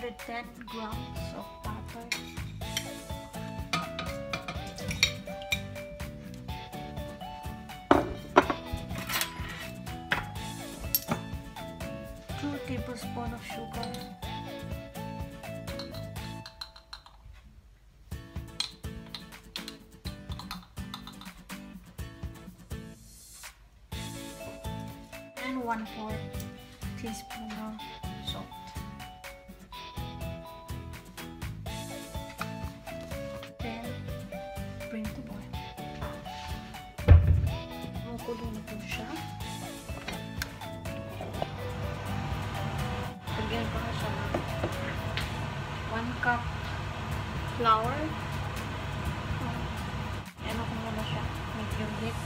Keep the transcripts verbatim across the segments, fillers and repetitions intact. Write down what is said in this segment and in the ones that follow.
hundred ten grams of butter. two tablespoons of sugar. And one fourth teaspoon of salt. Then bring to boil. Makulo na po siya. Lagyan ko na siya ng one cup flour. Ano ko muna siya, medium heat.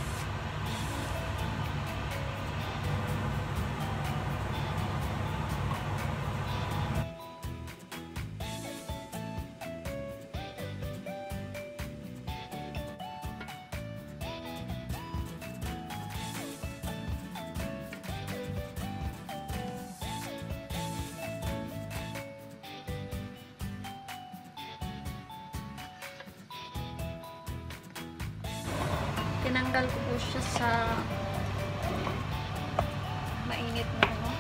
Tinanggal ko po siya sa mainit na ano.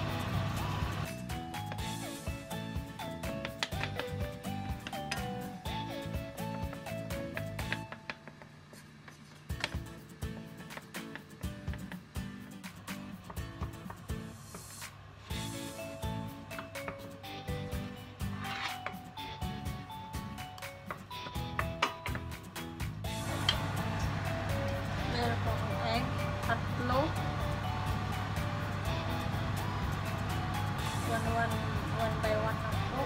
Meron po akong egg, tatlo. One, one, one by one na po.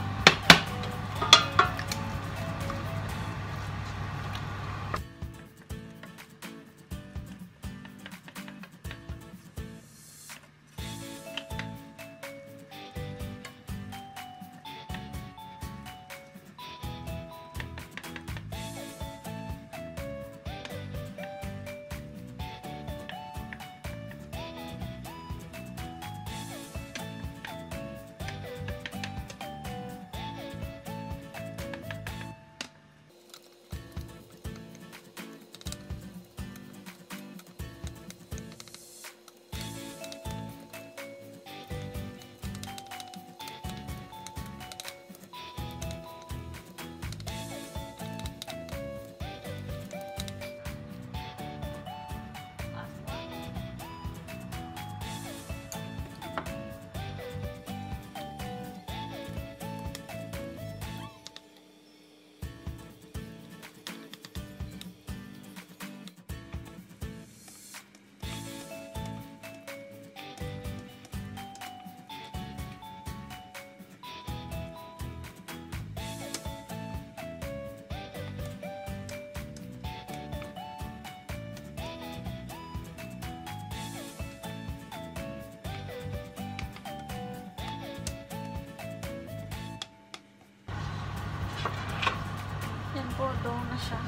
Yan po, dough na siya.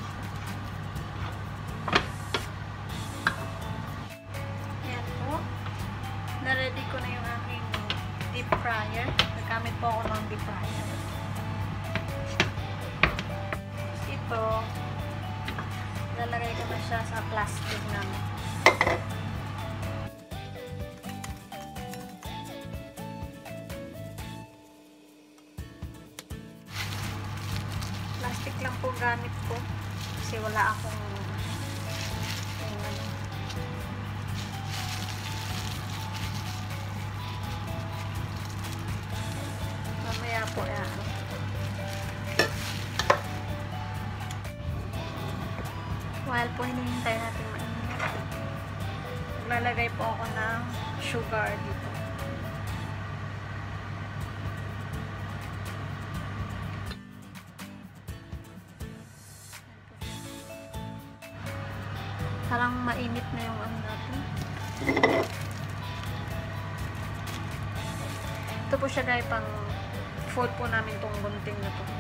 Yan po. Na-ready ko na yung aking deep fryer. Nagamit po ako ng deep fryer. Ito, lalagay ko na siya sa plastic namin. Plastic lang po gamit ko kasi wala akong yung ano. Mamaya po yan. While po hinihintay natin mainit, maglalagay po ako ng sugar dito. Parang mainit na yung ano natin. Ito po siya guys, pang food po namin tong gunting na to.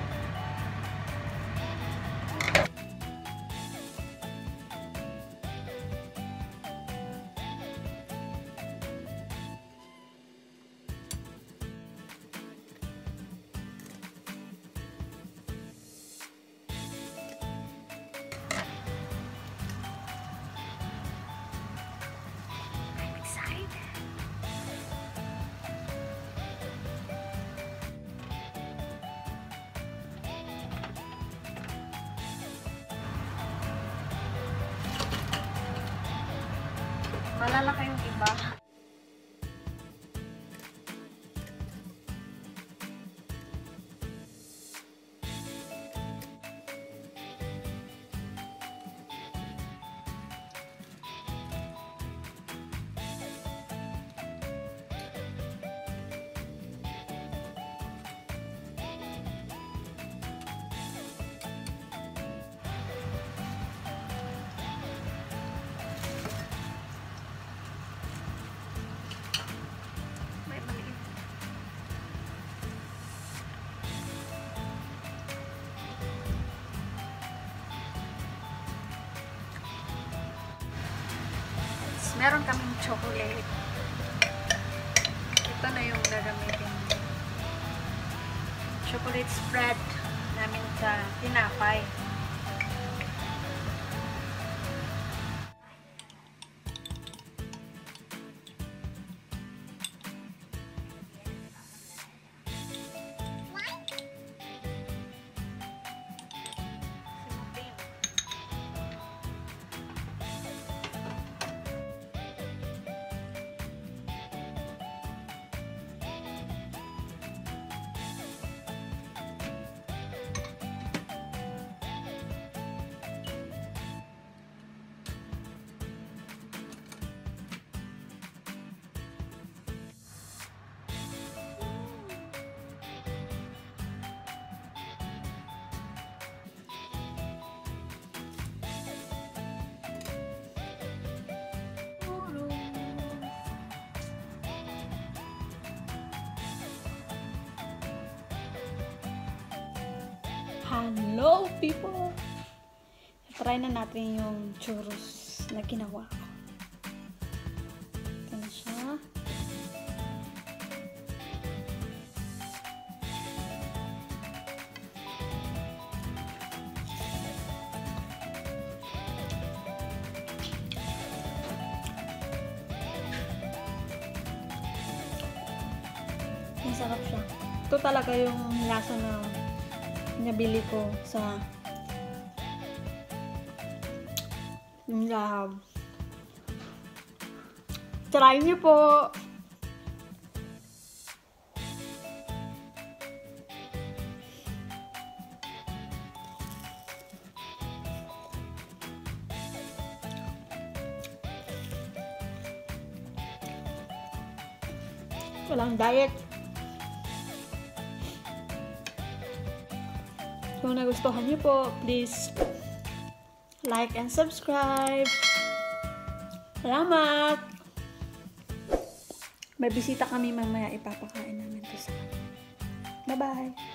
bahala kayong iba. Meron kaming chocolate. Ito na yung gagamitin. Chocolate spread namin sa tinapay. Hello people! Try na natin yung churros na ginawa ko. Ito na siya. Masarap siya. Ito talaga yung lasa na nabili ko sa lab. Try niyo po! Walang diet. Kung nagustuhan niyo po, please like and subscribe. Salamat! May bisita kami mamaya, ipapakain namin to sa. Bye-bye!